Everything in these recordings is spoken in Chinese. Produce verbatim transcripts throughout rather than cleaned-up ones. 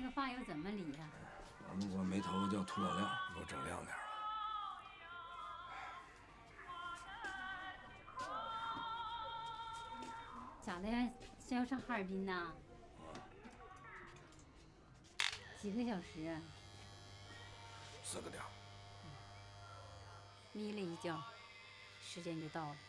这话又怎么理呀？ 我们管没头发叫涂老亮，给我整亮点啊！ 咋的呀？是要上哈尔滨呐？几个小时啊？ 四个点。 眯了一觉，时间就到了。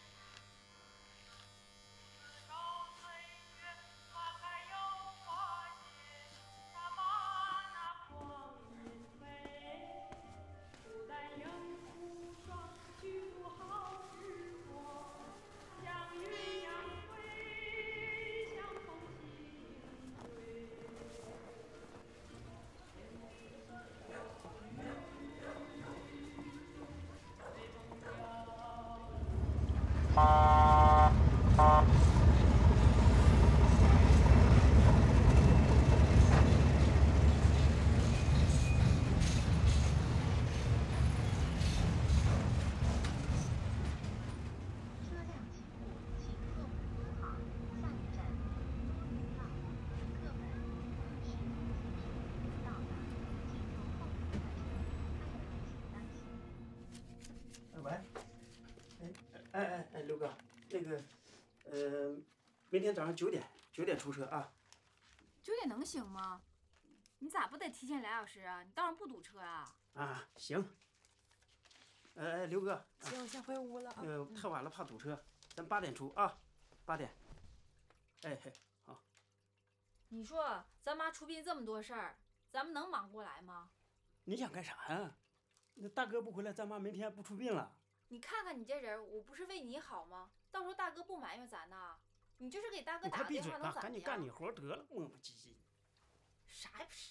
喂，哎哎哎哎，刘哥，那个，呃，明天早上九点九点出车啊。 九点能行吗？你咋不得提前俩小时啊？你到上不堵车啊？ 啊，行。呃，刘哥， 行，我先回屋了啊。 呃，太晚了怕堵车，咱八点出啊，八点。哎嘿，好。 你说咱妈出殡这么多事儿，咱们能忙过来吗？ 你想干啥呀？那大哥不回来，咱妈明天不出殡了。 你看看你这人，我不是为你好吗？到时候大哥不埋怨咱呐，你就是给大哥你快打个电话， 闭嘴吧， 能咋的呀？ 赶紧干你活得了，磨磨唧唧。 啥也不是。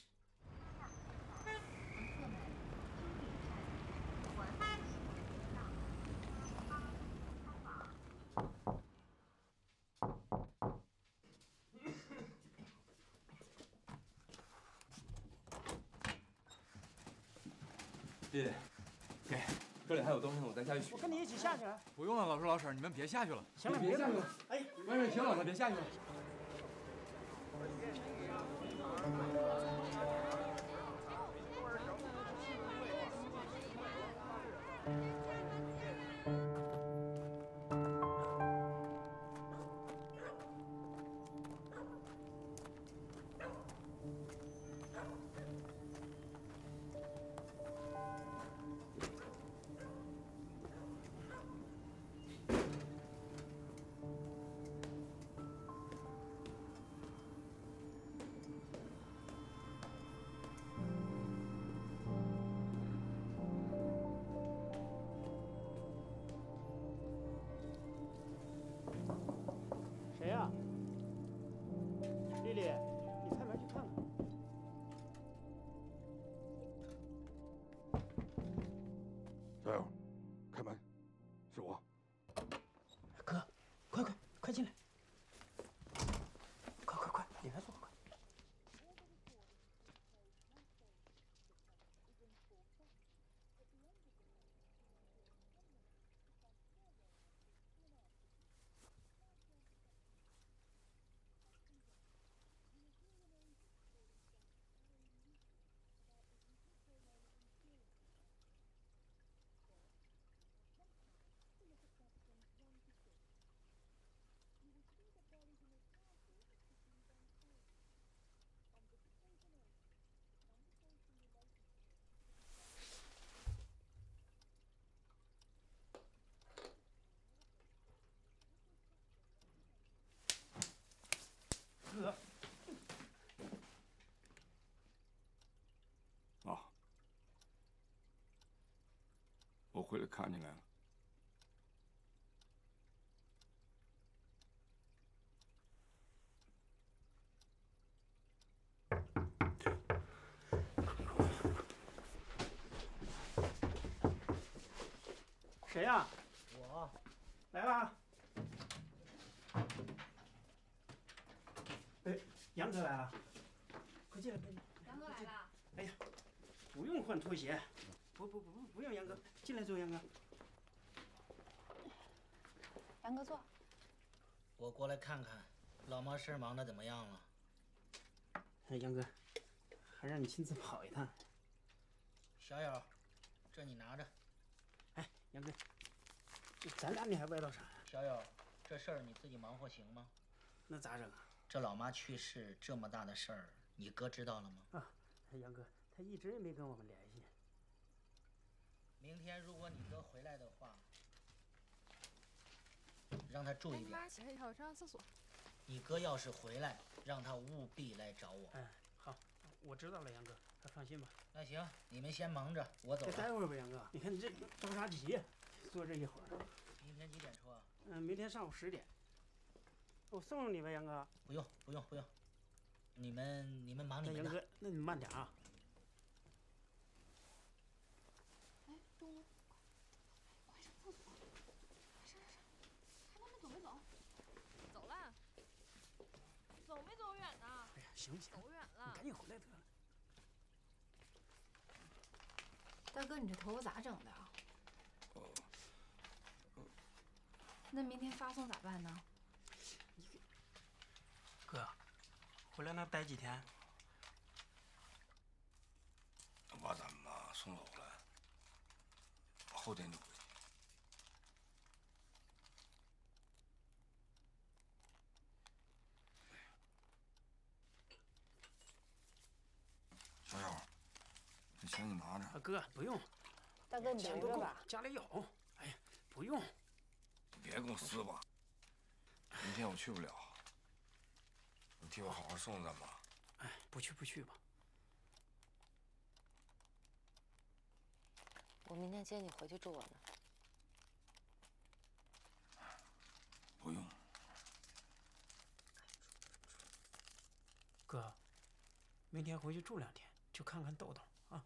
弟弟，给，车里还有东西呢，我咱下去取。 我跟你一起下去啊。 不用了，老叔老婶，你们别下去了。 行了， 别下去了。 哎， 外面挺冷的，别下去了。 谁呀？丽丽，你开门去看看。 加油，开门，是我。 哥，快快快进来！快快快，里面坐快。 哥， 啊，我回来看你来了。 谁呀？ 我来了。哎，杨哥来了，快进来，快进来。 杨哥来了。 哎呀，不用换拖鞋，不不不不不用，杨哥，进来坐，杨哥。 杨哥坐。 我过来看看，老妈事儿忙得怎么样了？ 哎，杨哥， 还让你亲自跑一趟。 小友，这你拿着。 哎，杨哥，这咱俩你还歪到啥呀？ 小友，这事儿你自己忙活行吗？ 那咋整啊？ 这老妈去世这么大的事儿，你哥知道了吗？ 啊，杨哥，他一直也没跟我们联系。 明天如果你哥回来的话，让他注意点。 妈，起来以后上厕所。 你哥要是回来，让他务必来找我。 哎，好，我知道了，杨哥，他放心吧。 那行，你们先忙着，我走了。 再待会儿吧，杨哥。你看你这着啥急呀？坐这一会儿。 明天几点出啊？ 嗯，明天上午十点。我送送你吧，杨哥。 不用，不用，不用。你们你们忙你们的。 杨哥，那你慢点啊。 哎，东东，快上厕所！快上上上，看他们走没走？走了。走没走远呢？ 哎呀，行行， 走远了。 你赶紧回来得了。 大哥，你这头发咋整的啊？那明天发送咋办呢？ 哥，回来那待几天？ 等把咱们妈送走了，我后天就回去。小友，这钱你拿着。 啊，哥，不用。 大哥，你钱都够， 留着吧。 家里有。哎呀，不用。 你别跟我撕吧，明天我去不了，你替我好好送送咱妈。 哎，不去不去吧。 我明天接你回去住我那儿。 不用。 哥，明天回去住两天，就看看豆豆啊。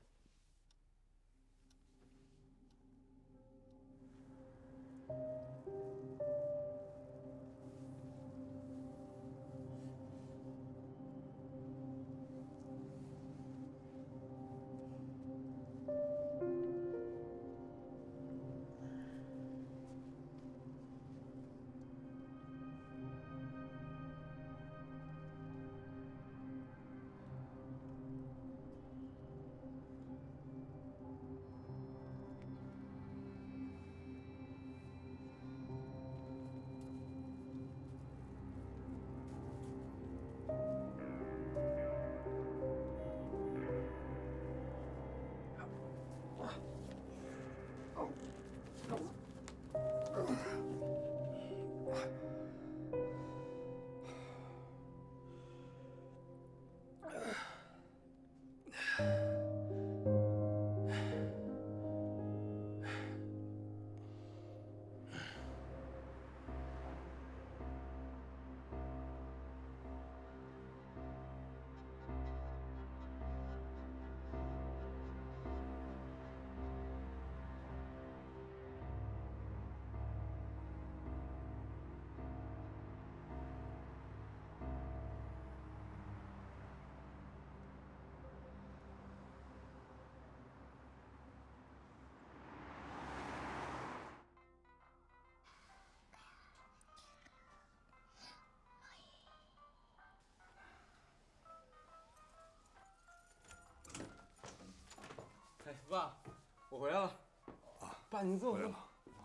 哎，爸，我回来了。啊，爸，你坐。 回来了。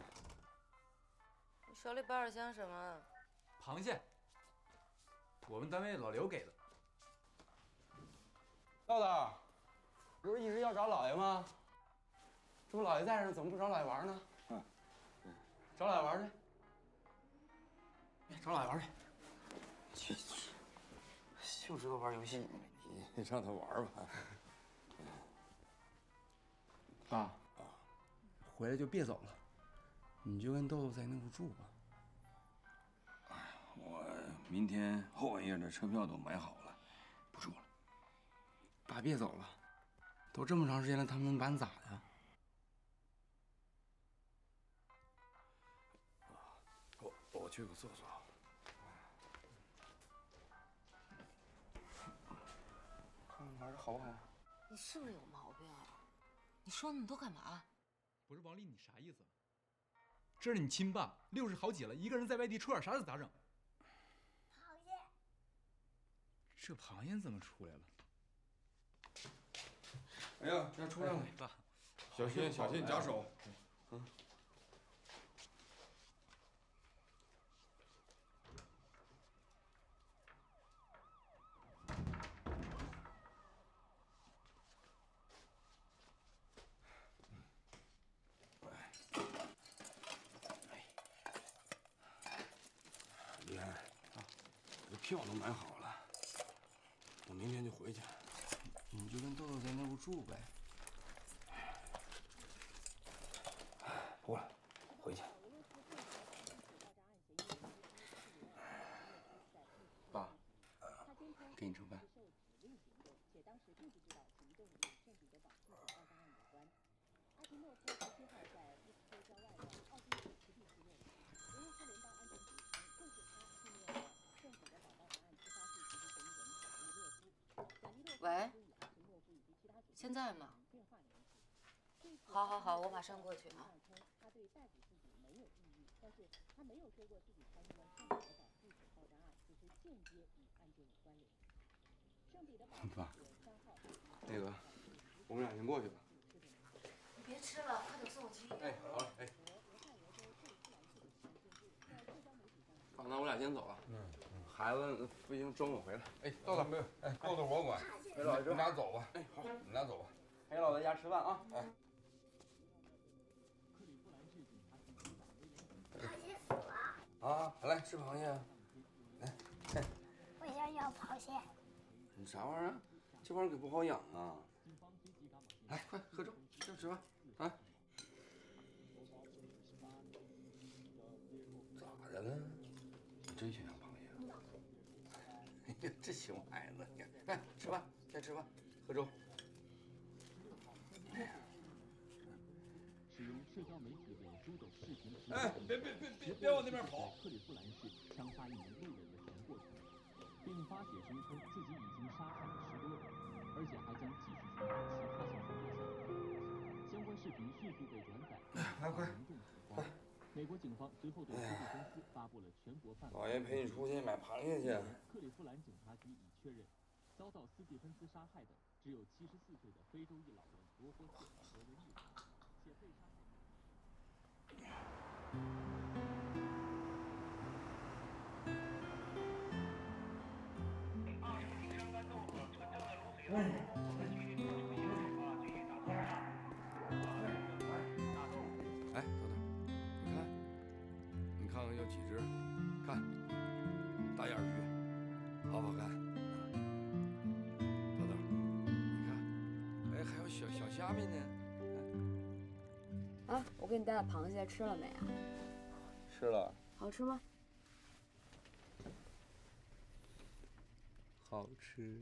你手里抱着箱什么？ 螃蟹，我们单位老刘给的。 豆豆，不是一直要找姥爷吗？这不姥爷在这，怎么不找姥爷玩呢？ 嗯， 找姥爷玩去。找姥爷玩去。 去， 就知道玩游戏。 你让他玩吧。 爸，啊，回来就别走了，你就跟豆豆在那屋住吧。 哎呀，我明天后半夜的车票都买好了，不住了。 爸，别走了，都这么长时间了，他们能把你咋的？ 我我去个厕所。 看看玩的好不好？ 你是不是有毛病啊？你说那么多干嘛？ 不是王丽，你啥意思？这是你亲爸，六十好几了，一个人在外地出点啥事咋整？ 螃蟹， 这螃蟹怎么出来了？ 哎呀，要出来了！ 爸， 小心小心，夹手。嗯。李安，啊，这票都买好了，我明天就回去。你就跟豆豆在那屋住呗。不了，回去。爸，给你盛饭。 喂，现在吗？好，好，好，我马上过去啊。 爸，那个，我们俩先过去吧。 你别吃了，快点送我去医院。 哎，好了，哎。爸，那我俩先走了。嗯嗯。孩子不行，中午回来。 哎，豆豆没有，哎，豆豆我管。 陪老爷， 你俩走吧。 哎，好， 你俩走吧。 陪老在家吃饭啊。哎。 螃蟹死了。 啊，来吃螃蟹。来，来。 我要要螃蟹。 你啥玩意儿？这玩意儿可不好养啊。来，快喝粥，接着吃饭啊。咋的了？你真想养螃蟹？哎呀，这熊孩子，你看，来吃饭，该吃饭，喝粥。哎呀。 使用社交媒体脸书的视频。 哎，别别别别别往那边跑！ 克利夫兰市枪杀一名路人的全过程，并发帖声称自己已经杀害了十多人，而且还将继续寻找其他幸存者。相关视频迅速被转载， 来快快！ 美国警方随后对科技公司发布了全国范围。 老爷陪你出去买螃蟹去。 克利夫兰警察局已确认，遭到斯蒂芬斯杀害的只有七十四岁的非洲裔老人罗伯特·格伦日，且被杀害。 哎，豆豆，你看，你看看有几只？看，大眼鱼，好不好看？豆豆，你看，哎，还有小小虾米呢。 啊，我给你带的螃蟹吃了没啊？ 吃了。 好吃吗？ 好吃。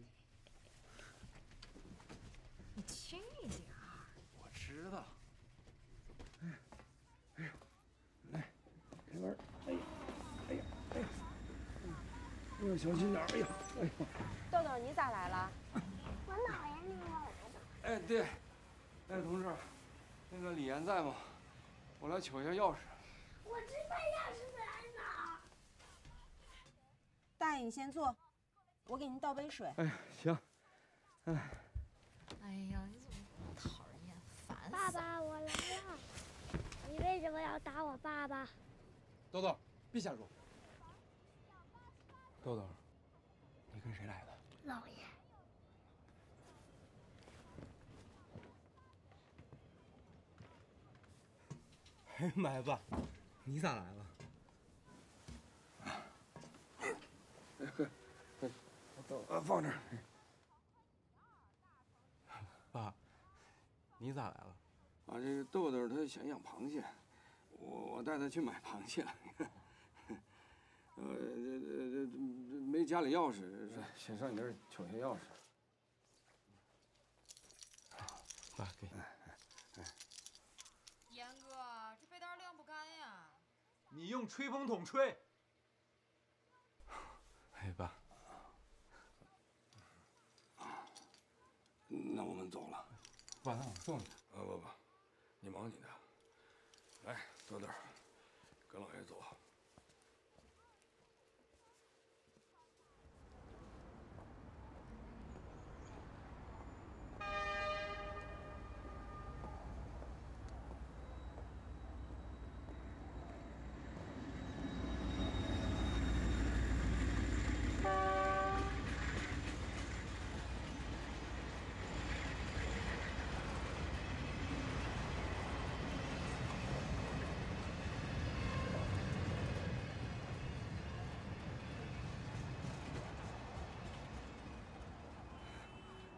你轻一点儿。 我知道。 哎，哎呀，来，开门。哎呀，哎呀，哎呀，哎呀，小心点！哎呀，哎呀。 豆豆，你咋来了？ 我姥爷领我来的。 哎，对，哎，同志，那个李岩在吗？我来取一下钥匙。 我知道钥匙在哪。 大爷，你先坐，我给您倒杯水。 哎呀，行。哎。 哎呀，你怎么这么讨厌，烦死了！ 爸爸，我来了。你为什么要打我爸爸？ 豆豆，别瞎说。 豆豆，你跟谁来的？ 姥爷。 哎呀妈呀，爸，你咋来了？哎，快，快，呃，放这儿。爸，你咋来了？啊，这个豆豆他想养螃蟹，我我带他去买螃蟹了。呃，这这这没家里钥匙，先上你那儿取下钥匙。爸，给。 严哥，这被单晾不干呀。 你用吹风筒吹。 哎，爸。那我们走了。爸，那我送你。啊不不，你忙你的。来，豆豆，跟老爷走。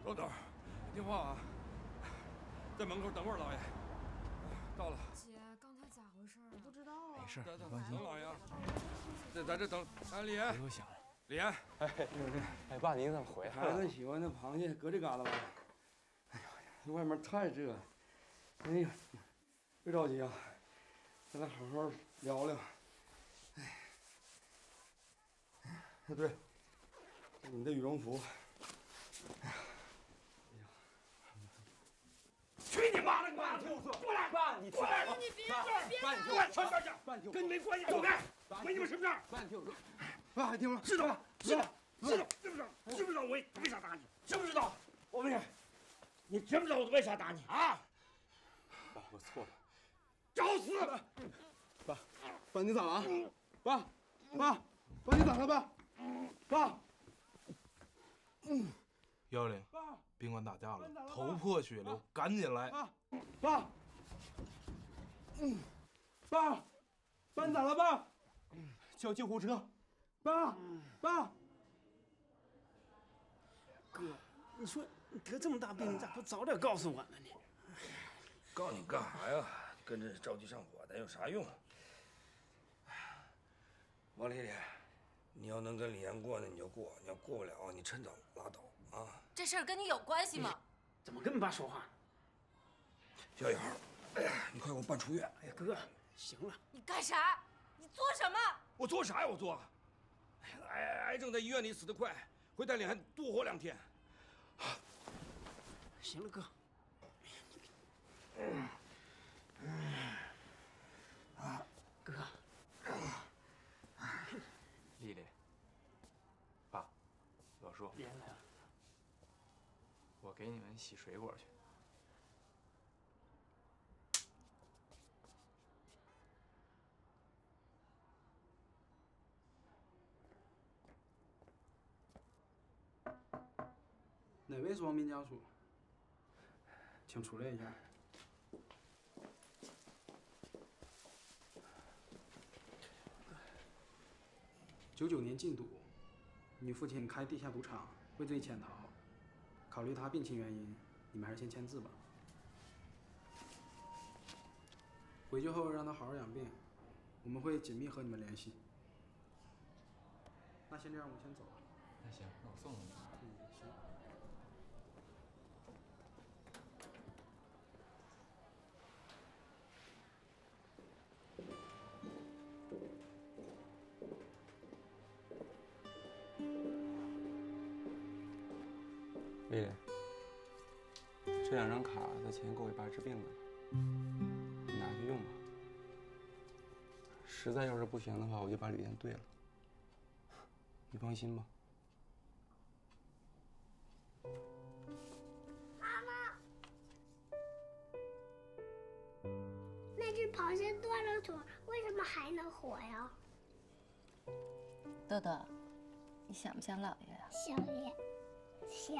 豆豆，听话啊，在门口等会儿，老爷。到了。 姐，刚才咋回事？我不知道啊。 没事， 等你放心。 等老爷，在咱这等。哎，李岩。 别多想了。 李岩。 哎，哎，爸，您怎么回来了？孩子喜欢的螃蟹搁这旮旯吧。哎呀，外面太热了。哎呀，别着急啊，咱俩好好聊聊。哎，哎，对，这你的羽绒服。哎呀，哎呀， 去你妈的！爸，听我说，过来！爸，你听我说， 你别别爸，你听我说，悄悄点，跟你没关系，走开，没你们什么事儿。 爸，你听我说，爸，还听我知道吧？知道，知道，知不知道？知不知道我为啥打你？知不知道？我问你，你知不知道我为啥打你啊？ 爸，我错了。 找死！ 爸，爸你咋了？爸，爸，爸你咋了？爸，爸。 嗯。幺零，宾馆打架了，头破血流，赶紧来！ 爸，爸，嗯，爸，爸你咋了？爸，叫救护车！爸，爸， 哥，你说你得这么大病，你咋不早点告诉我呢？你告诉你干啥呀？跟着着急上火的有啥用？王丽丽，你要能跟李岩过呢，你就过；你要过不了，你趁早拉倒啊！ 这事儿跟你有关系吗？ 怎么跟你爸说话呢？ 小雅，哎呀，你快给我办出院！ 哎呀，哥，行了。 你干啥？你做什么？ 我做啥呀？我做。哎呀，癌癌症在医院里死得快，回大连还多活两天。 行了，哥。 嗯。 啊，哥。 丽丽，爸，老叔， 别来了。 我给你们洗水果去。 哪位是王斌家属？请出来一下。九九年禁赌，你父亲开地下赌场，畏罪潜逃。考虑他病情原因，你们还是先签字吧。回去后让他好好养病，我们会紧密和你们联系。那先这样，我先走了。 那行，那我送送你。 嗯，行。 丽丽，这两张卡的钱够你爸治病的，你拿去用吧。实在要是不行的话，我就把旅店兑了。你放心吧。 妈妈，那只螃蟹断了腿，为什么还能活呀？ 豆豆，你想不想姥爷呀？ 想爷，想。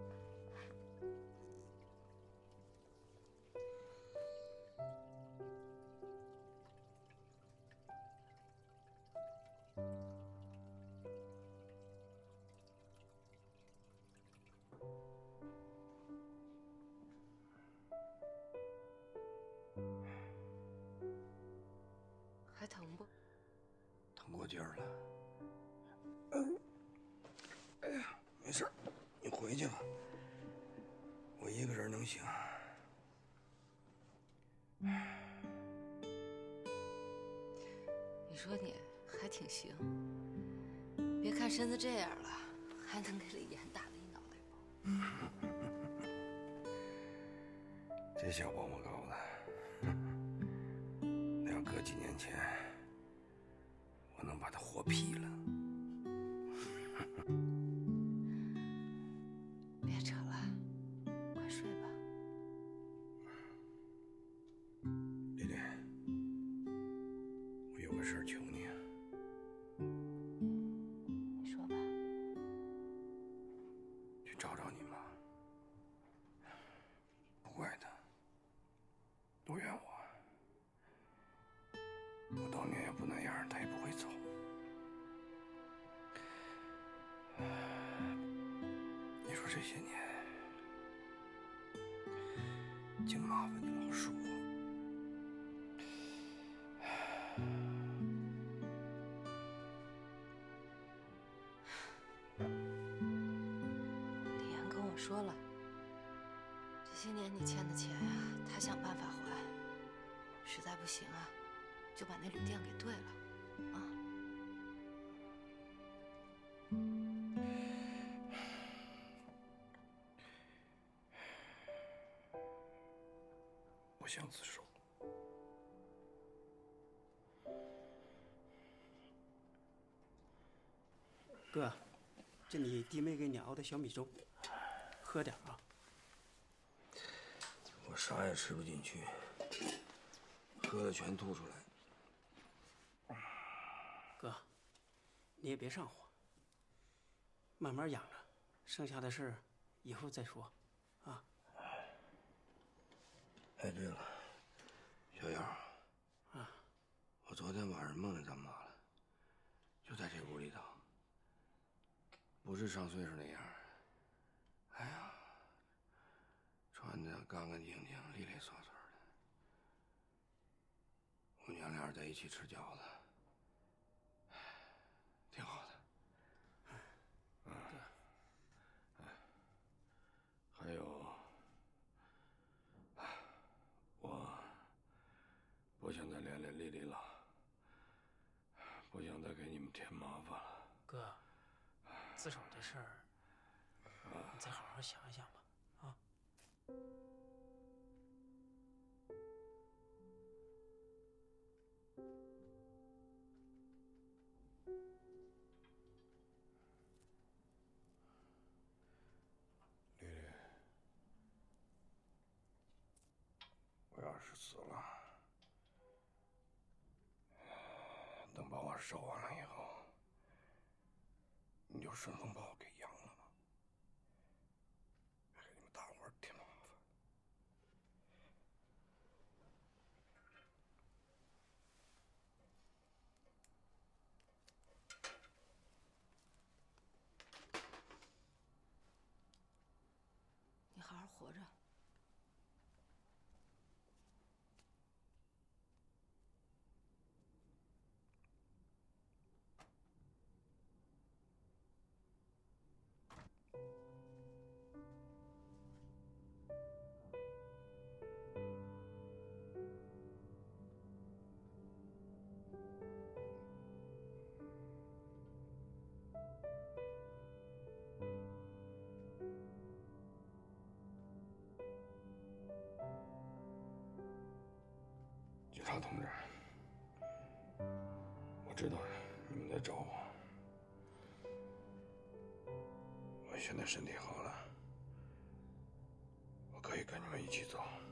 还疼不？ 疼过劲儿了。嗯。哎呀，没事儿，你回去吧。我一个人能行。 你说你还挺行，别看身子这样了，还能给李岩打了一脑袋包。 这小包我搞的。那要搁几年前，我能把他活劈了。 别扯了，快睡吧。 丽丽，我有个事儿求你。 你说吧。 去找找你妈，不怪她，都怨我。我当年要不那样，她也不会走。你说这些年净麻烦你老叔。 李岩跟我说了，这些年你欠的钱呀、啊，他想办法还。实在不行啊，就把那旅店给兑了，啊。 不想自首。 哥，这你弟妹给你熬的小米粥，喝点啊。 我啥也吃不进去，喝的全吐出来。 哥，你也别上火，慢慢养着，剩下的事儿以后再说，啊。 哎，对了，小姚， 啊， 我昨天晚上梦见咱妈了，就在这屋里头，不是上岁数那样，哎呀，穿的干干净净、利利索索的。我娘俩在一起吃饺子，挺好的。嗯，哎，还有，我不想再连连丽丽了，不想再给你们添麻烦了。 哥，自首这事儿，你再好好想一想吧，啊。 丽丽，我要是死了，等把我烧完了以后，你就顺风把我给养了吧，别给你们大伙儿添麻烦。 你好好活着。 警察同志，我知道你们在找我，我现在身体好了，我可以跟你们一起走。